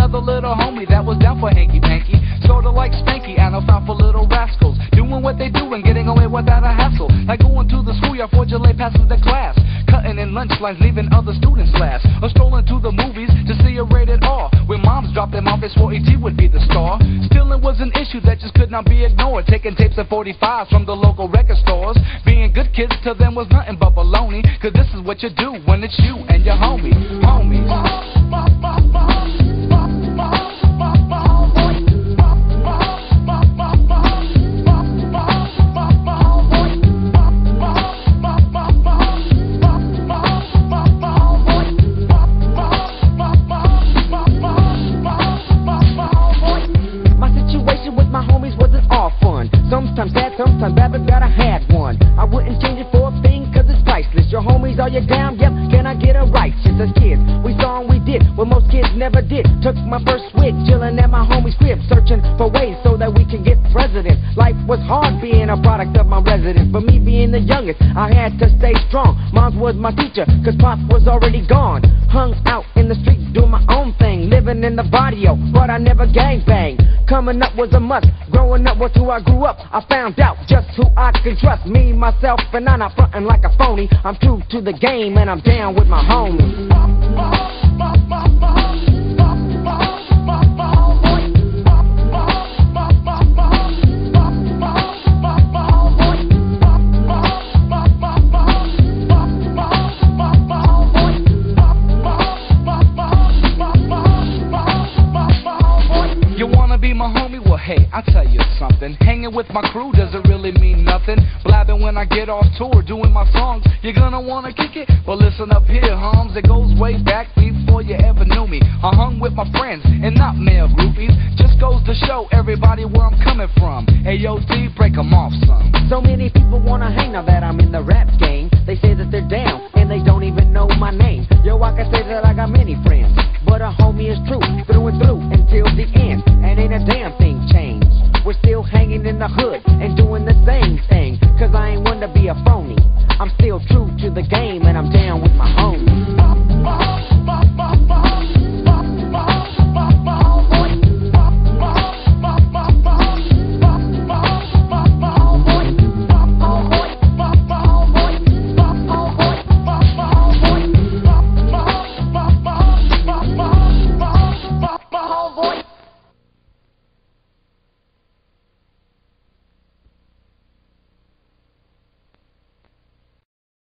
another little homie that was down for hanky-panky. Sorta like Spanky and I found for little rascals, doing what they do and getting away without a hassle. Like going to the schoolyard for delay passes the class, cutting in lunch lines, leaving other students last, or strolling to the movies to see a rated R. When moms dropped them off, they swore E.T. would be the star. Stealing was an issue that just could not be ignored, taking tapes of 45s from the local record stores. Being good kids to them was nothing but baloney, cause this is what you do when it's you and your homies. Sometimes sad, sometimes bad, but glad I had one. I wouldn't change it for a thing, cause it's priceless. Your homies, are you down? Yep, can I get a righteous? As kids, we saw and we did what most kids never did. Took my first swig, chillin' at my homie's crib, searching for ways so that we can get president. Life was hard being a product of my residence. For me being the youngest, I had to stay strong. Mom was my teacher, cause Pop was already gone. Hung out in the streets, doing my own thing, living in the barrio, but I never gangbang. Coming up was a must, growing up was who I grew up. I found out just who I can trust, me, myself, and I'm not frontin' like a phony. I'm true to the game and I'm down with my homies. Hey, I'll tell you something, hanging with my crew doesn't really mean nothing. Blabbing when I get off tour, doing my songs, you're gonna wanna kick it? Well listen up here, Holmes, it goes way back before you ever knew me. I hung with my friends and not male groupies, just goes to show everybody where I'm coming from. AOD, break 'em off, son. So many people wanna hang now that I'm in the rap game. They say that they're down and they don't even know my name. Yo, I can say that I got many friends, but a homie is true, through and through, until the end, and ain't a damn thing changed. We're still hanging in the hood and doing the same thing, cause I ain't one to be a phony. I'm still true to the game and I'm down with my homies.